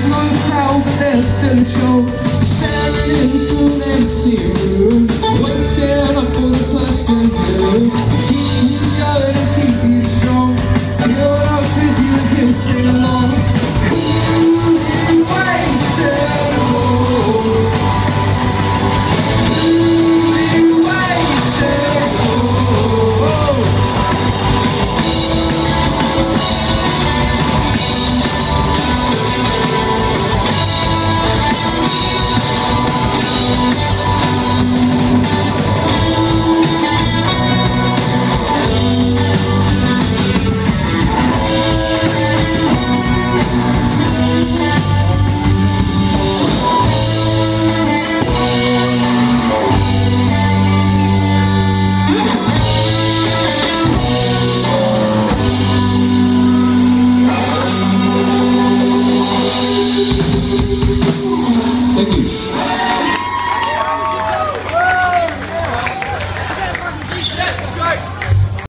no crowd, but there's still a show. Staring into an empty room, waiting up for the person who keep you going and keep you strong. You're lost with you and him sing along. Who you waiting for? Who you waiting for? Thank you.